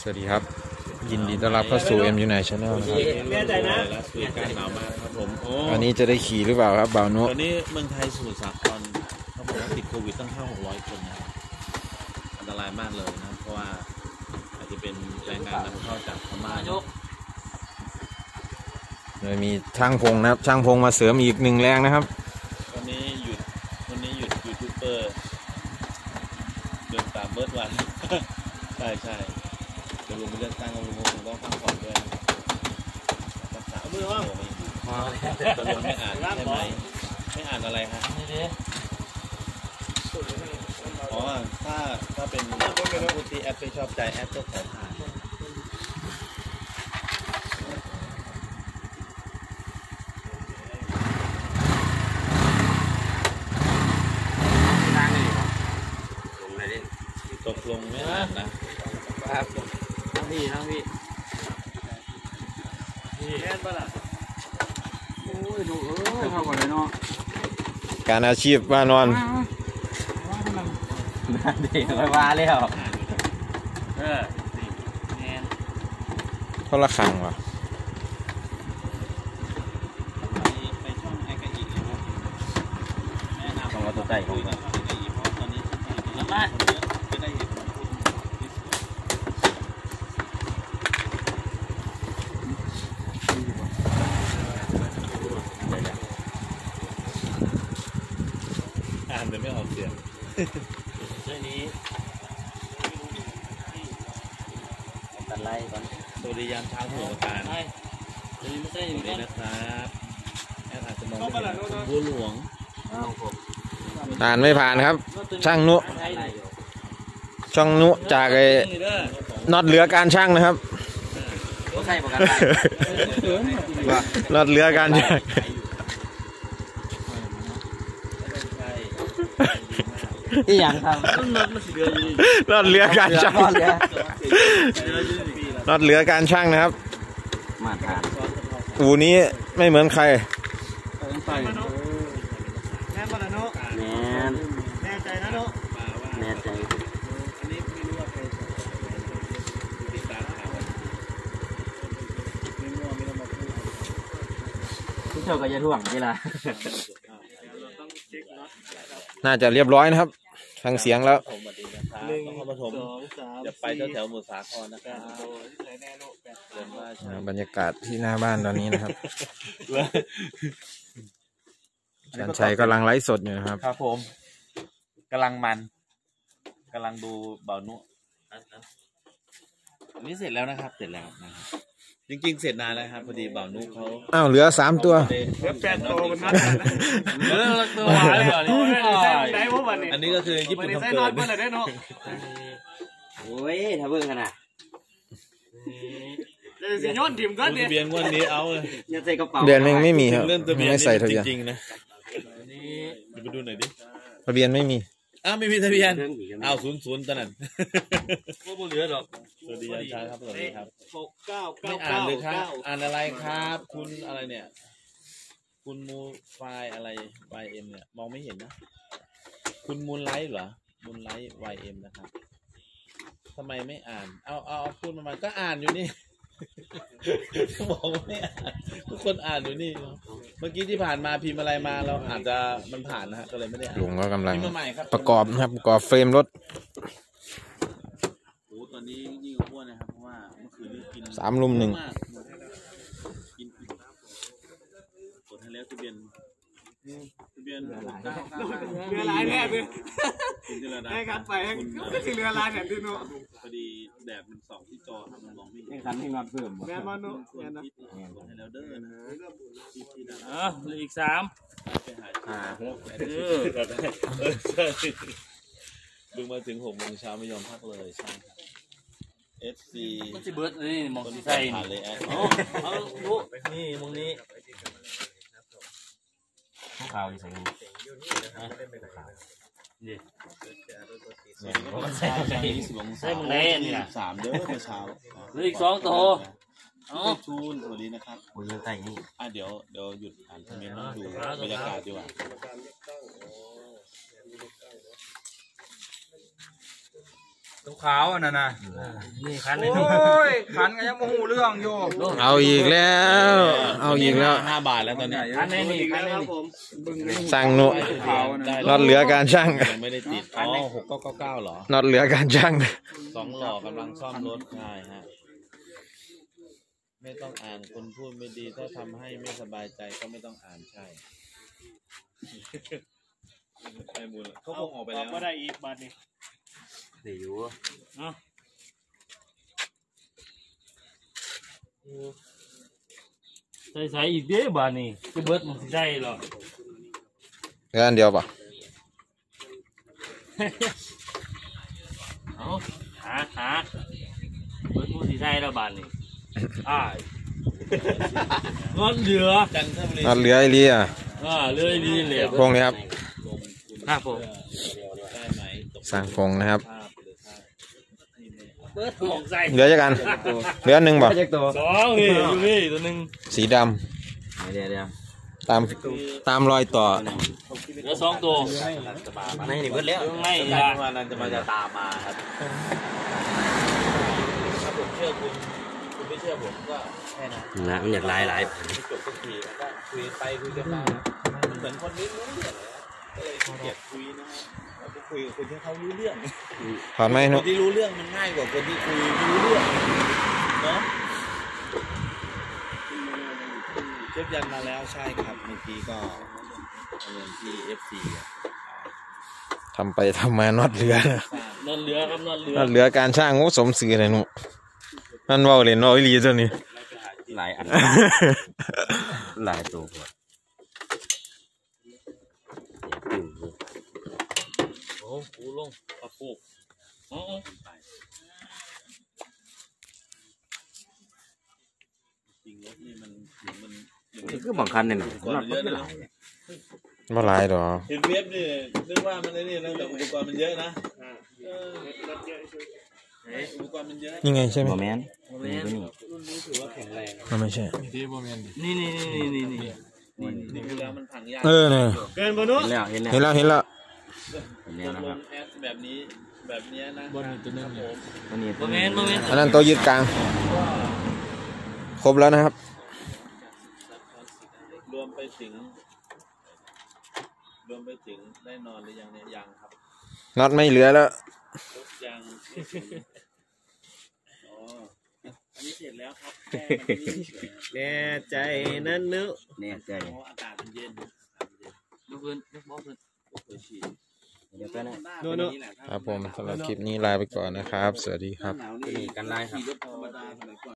วัสดีครับยินดีต้อนรับเข้าสู่ MU9 Channel นะครับแน่ใจนะอากาศหนาวมากครับผมวันนี้จะได้ขี่หรือเปล่าครับบ่าวนุตอนนี้เมืองไทยสมุทรสาครเขาบอกว่าติดโควิดตั้ง500-600 คนนะครับอันตรายมากเลยนะเพราะว่าอาจจะเป็นแรงงานนำเข้าจากพม่าเลยมีช่างพงนะครับช่างพงมาเสริมอีก1แรงนะครับวันนี้หยุดยูทูบเบอร์เดินตามเบิร์ดวันใช่จะลงไปเลือกตั้งก็ลงต้องพักผ่อนด้วยรักษามือว่าตอนนี้ไม่อ่านใช่ไหมไม่อ่านอะไรฮะอ๋อถ้าเป็นผู้ที่แอปไม่ชอบใจแอปก็ขอผ่านตกลงไม่อ่านนะครับทั้งพี่แน่นปะล่ะโอ้ยดูเข้าก่อนเลยเนาะการอาชีพว่านอนดีเลยว่าแล้วเขาละครังว่ะไปช่องไอ้กระอีกนะครับแนะนำของเราตัวใจของเราไอ้กระอีเพราะตอนนี้สามารถจะได้เห็นอ่านแต่ไม่ออกเสียงเรื่องนี้ตัดไล่ก่อนสวัสดียามเช้าหัวการสวัสดีนะครับแอดอาจจะมองไม่เห็นบัวหลวงผ่านไม่ผ่านครับช่างนุจากไอ้น็อตเหลือการช่างนะครับน็อตเหลือการช่างที่อย่างทำน็อตเหลือการช่างน็อตเหลือการช่างนะครับมาทานอูนี้ไม่เหมือนใครแน่นปะล่ะนุแน่ใจนะนุแน่ใจอันนี้ไม่รู้ว่าใครติดตามข่าวไม่มั่วไม่ต้องมาพูดทุกเช้าก็จะท่วงเวลาน่าจะเรียบร้อยนะครับฟังเสียงแล้วต้องปฐมจะไปแถวหมู่สาครนะครับบรรยากาศที่หน้าบ้านตอนนี้นะครับชันชัยกำลังไลฟ์สดอยู่นะครับครับผมกำลังดูเบานุอันนี้เสร็จแล้วนะครับจริงๆเสร็จนานแล้วครับพอดีเบานุเขาอ้าวเหลือ3ตัวเหลือ8ตัวมันนัดตัวอันนี้ก็คือญี่ปุ่นทำเกินโอ้ยถ้าเบิ่งขนาดจะย้อนถิ่มก็เนี่ยทะเบียนวันนี้เอาอย่าใส่กระเป๋าทะเบียนไม่มีครับไม่ใส่ทะเบียนจริงๆนะไปดูหน่อยดิทะเบียนไม่มีไม่มีทะเบียนเอา00ตอนนั้นก็เหลือหรอกสวัสดีอาจารย์ครับสวัสดีครับ6999ไม่อ่านเลยครับอ่านอะไรครับคุณอะไรเนี่ยคุณมูไฟอะไร YM เนี่ยมองไม่เห็นนะคุณมูลไลท์เหรอมูลไลท์ YM นะครับทำไมไม่อ่านเอาพูดมาก็อ่านอยู่นี่บอกว่าไม่อ่านทุกคนอ่านอยู่นี่เมื่อกี้ที่ผ่านมาพิมพ์อะไรมาเราอาจจะมันผ่านนะฮะก็เลยไม่ได้อ่านลุงก็กำลังประกอบนะครับประกอบเฟรมรถโอ้ตอนนี้ยิ่งอ้วนนะครับเพราะว่าเมื่อคืนนี้กิน 3 ลุม 1 กินกดให้แล้วทะเบียนเรือลายแน่เลยให้คัดไปก็คือเรือลายแถมดิโน่พอดีแดดมันส่องที่จอครับมันมองไม่เห็นคันให้นอนเพิ่มแม่มาโน่แม่นะกดให้แล้วเด้อนะเหลืออีก3 ไปหาดึงมาถึง6 โมงเช้าไม่ยอมพักเลยใช่ครับ FC มันจะเบิร์ดนี่มองที่ใส่ผ่านเลยเอาดูนี่มองนี้ข่าวอีกสิ่งนี่ใส่มึงไหนนี่นะ 3เด้อเมื่อเช้าเหลืออีก2ตัวชูนสวัสดีนะครับคุยเรื่องใต้นี่เดี๋ยวหยุดอ่านคอมเมนต์ดูบรรยากาศดีกว่าขาวอันนั้นนะนี่คันโอ้ยขันก็ยังโมโหเรื่องอยู่เอาอีกแล้วเอาอีกแล้ว 5 บาทแล้วตอนนี้คันนี้นี่คันนี้สั่งหนุน็อตเหลือการช่างยังไม่ได้ติดอ๋อ6999เหรอน็อตเหลือการช่าง 2 หล่อกำลังซ่อมรถใช่ฮะไม่ต้องอ่านคนพูดไม่ดีถ้าทำให้ไม่สบายใจก็ไม่ต้องอ่านใช่ไอ้บุญเขาคงออกไปแล้วก็ได้อีกบาทนี่เดี๋ยวอยู่ใส่อีกเด้บาทนี่จะเบิดมันใส่หรอแค่อันเดียวป่ะเอาหาเบิดมันใส่แล้วบาทนี่งอนเหลือน็อตเหลือไอ้ลีอ่ะเลื่อยลีเหลือพงนี้ครับผมสั่งพงนะครับเหลือจากกันเหลือ1ป่ะ 2นี่อยู่นี่ตัวนึงสีดำเดี๋ยวตามรอยต่อเหลือ2ตัวไม่นี่เบิดแล้วไม่วันนั้นจะตามมาครับถ้าผมเชื่อคุณไม่เชื่อผมก็แค่นั้นนะมันอยากหลายจบทุกทีมันก็คุยไปคุยกันมามันเหมือนคนนี้รู้เรื่องก็เลยเกลียดคุยนะเราไปคุยกับคนที่เขารู้เรื่องผ่านไหมคนที่รู้เรื่องมันง่ายกว่าคนที่คุยไม่รู้เรื่องเนาะเช็คยันมาแล้วใช่ครับเมื่อกี้ก็เงินที่ FC ทำไปทำมาน็อตเหลือน็อตเหลือครับน็อตเหลือการช่างงสมซื่อเลยหนูนั่นว่าเล่นน้อยลีตัวนี้หลายอันหลายตัวโอ้ปูลงปะปูจริงรถนี่มันคือบางคันเนี่ยมันเยอะนะไม่หลายหรอเห็นเว็บนี่นึกว่ามันนี่นะแต่อุปกรณ์มันเยอะนะอุปกรณ์มันเยอะยังไงใช่ไหมโมเมนต์รุ่นนี้ถือว่าแข็งแรงไม่ใช่ที่โมเมนต์นี่คือแล้วมันพังยากเนี่ยเกินบนุษเห็นแล้วนะครับแบบนี้นะบนตัวนึงโมเมนต์อันนั้นตัวยืดกลางครบแล้วนะครับรวมไปถึงได้นอนหรือยังเนี่ยยังครับน็อตไม่เหลือแล้วยังอันนี้เสร็จแล้วครับแน่ใจนั่นนึกแน่ใจอากาศมันเย็นเพื่อนเดี๋ยวไปนะครับผมสำหรับคลิปนี้ลาไปก่อนนะครับสวัสดีครับกันไลน์ครับ